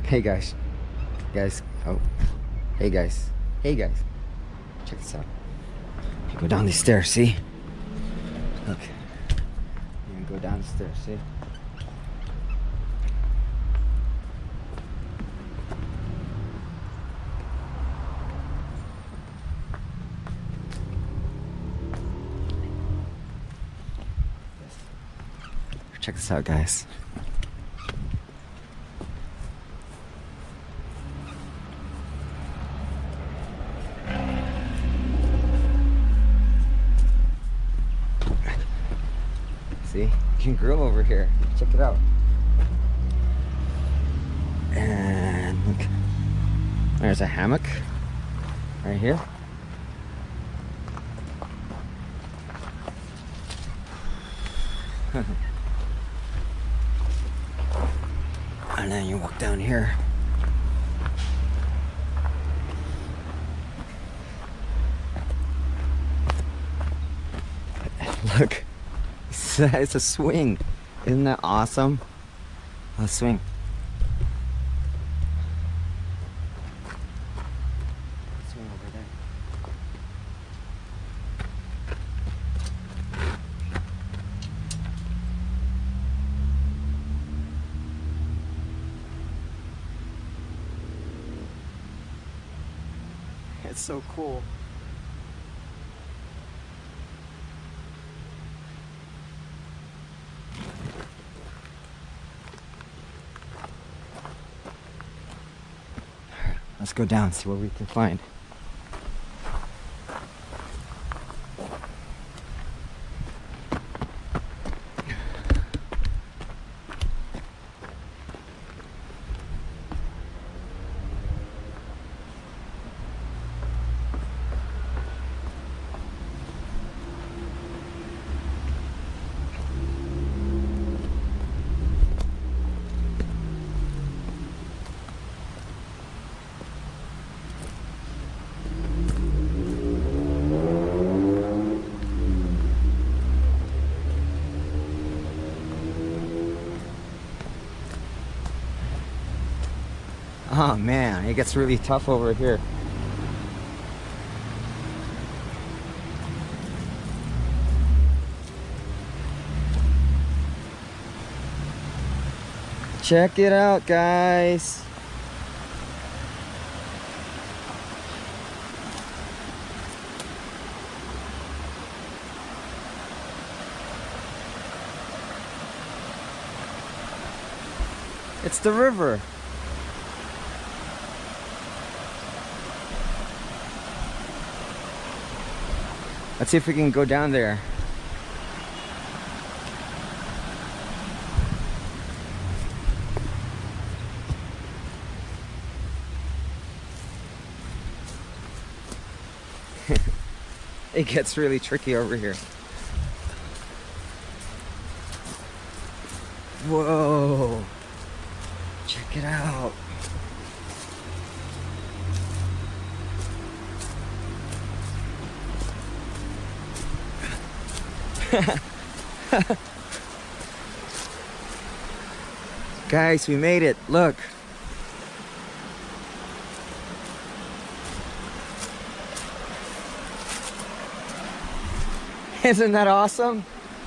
Hey guys. Guys. Oh. Hey guys. Hey guys. Check this out. You go down these stairs, see? Look. You can go down the stairs, see? Check this out, guys. See, you can grill over here. Check it out. And look, there's a hammock right here. And then you walk down here. Look, it's a swing. Isn't that awesome? A swing. Swing over there. It's so cool. Let's go down, see what we can find. Oh man, it gets really tough over here. Check it out, guys. It's the river. Let's see if we can go down there. It gets really tricky over here. Whoa! Check it out. Guys, we made it. Look. Isn't that awesome?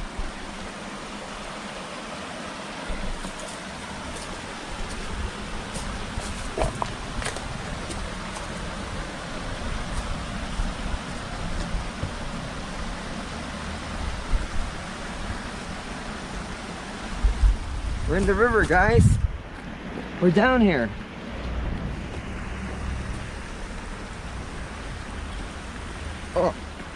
We're in the river, guys. We're down here. Oh.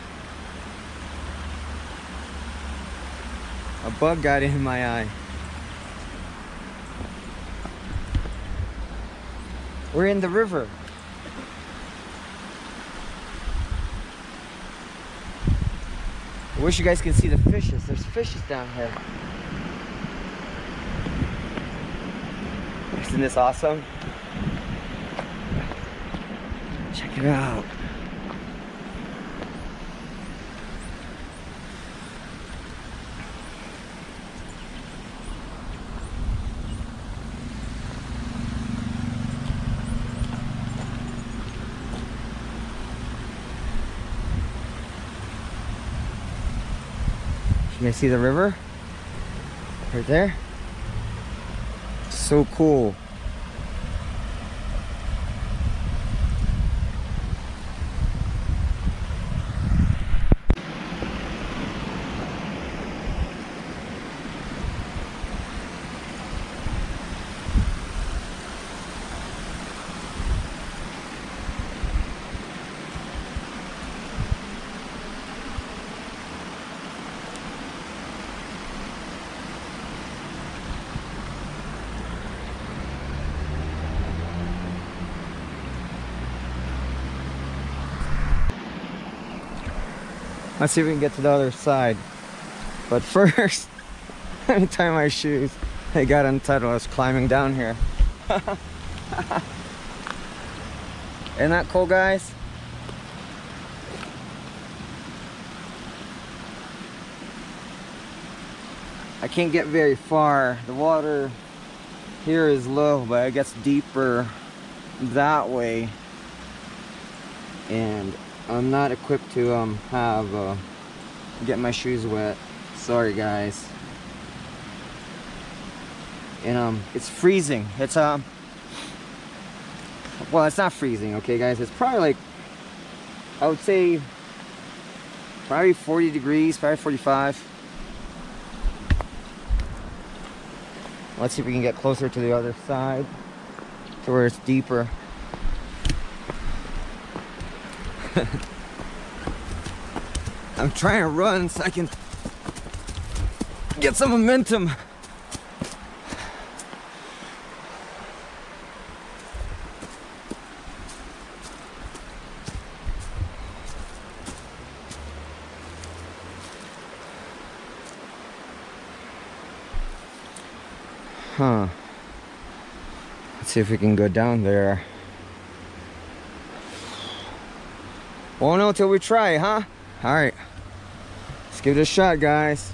A bug got in my eye. We're in the river. I wish you guys can see the fishes. There's fishes down here. Isn't this awesome? Check it out. You guys see the river? Right there? So cool. Let's see if we can get to the other side. But first, let me tie my shoes. They got untied while I was climbing down here. Isn't that cool, guys? I can't get very far. The water here is low, but it gets deeper that way. And I'm not equipped to get my shoes wet. Sorry, guys. And it's freezing. It's well, it's not freezing, okay, guys. It's probably like, I would say probably 40 degrees, probably 45. Let's see if we can get closer to the other side, to where it's deeper. I'm trying to run so I can get some momentum. Huh. Let's see if we can go down there. Won't know till we try, huh? All right. Let's give it a shot, guys.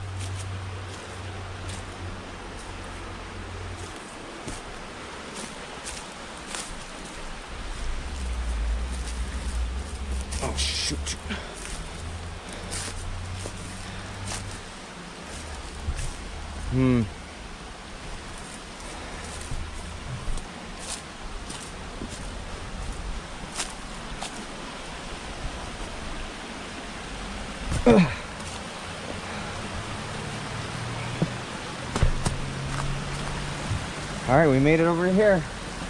Oh, shoot. All right, we made it over here.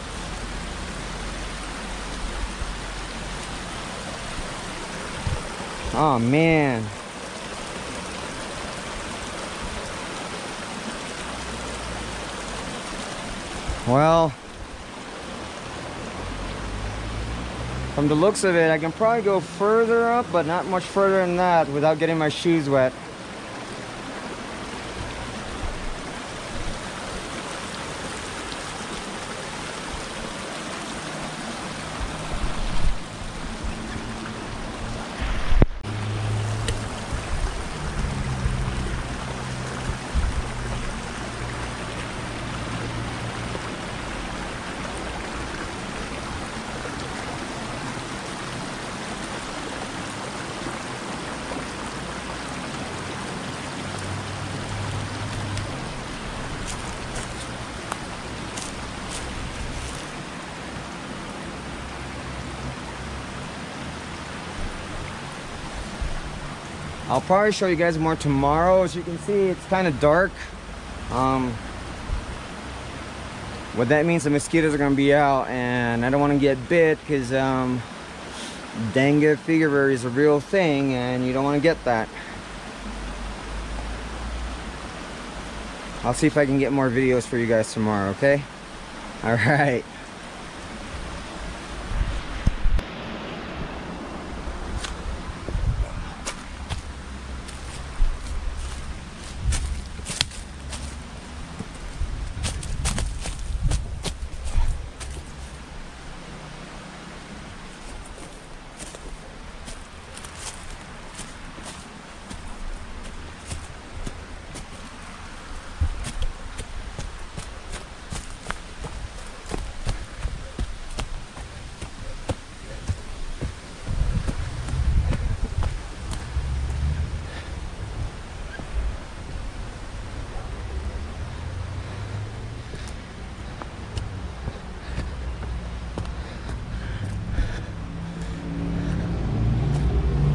Oh man. Well, from the looks of it, I can probably go further up, but not much further than that without getting my shoes wet. I'll probably show you guys more tomorrow. As you can see, it's kind of dark. What that means, the mosquitoes are gonna be out, and I don't want to get bit because dengue fever is a real thing, and you don't want to get that. I'll see if I can get more videos for you guys tomorrow, okay? All right.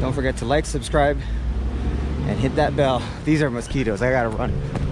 Don't forget to like, subscribe, and hit that bell. These are mosquitoes. I gotta run.